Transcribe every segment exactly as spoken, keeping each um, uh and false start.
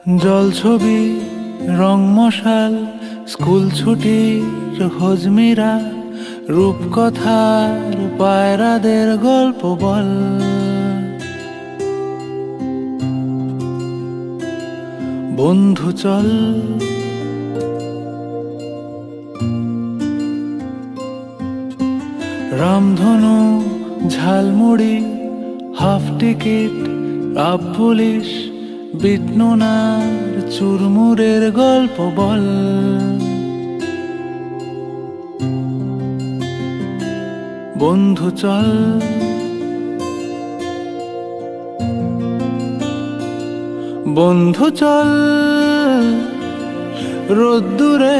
জলছবি রং মশাল স্কুল ছুটির হজমিরা রূপকথার পায়রাদের গল্প বল। বন্ধু চল রামধনু jhalmuri half ticket up police বিটনুনার চুরমুরের গল্প বল। বন্ধু চল বন্ধু চল রোদ্দুরে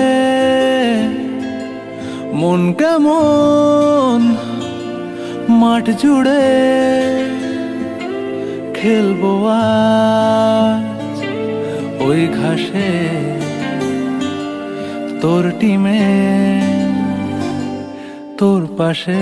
মন কেমন মাঠ জুড়ে খেলবো আজ ওই ঘাসে তোর টিমে তোর পাশে।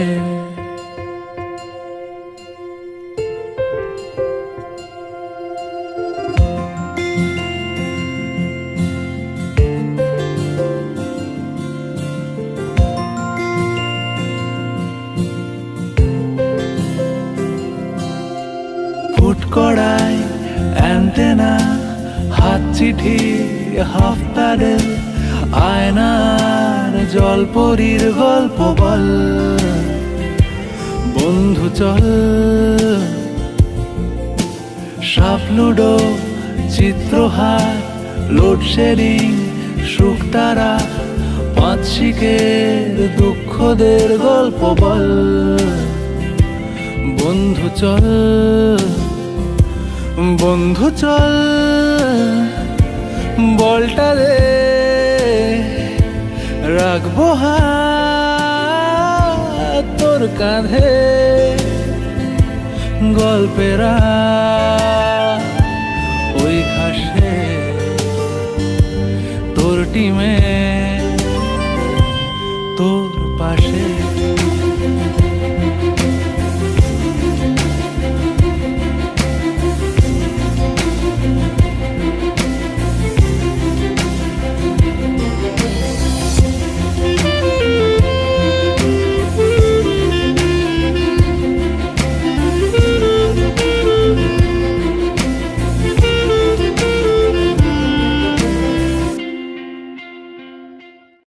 ফুটকড়াই অ্যান্টেনা হাত চিঠি হাফ প্যাডেল আয়নার জলপরীর গল্প বল। বন্ধু চল সাপ লুডো চিত্রহার লোডশেডিং শুকতারা পাঁচ শিকের দুঃখদের গল্প বল। বন্ধু চল বন্ধু চল বলটা দে রাখবো হাত তোর কাঁধে গল্পেরা ওই ঘাসে তোর টিমে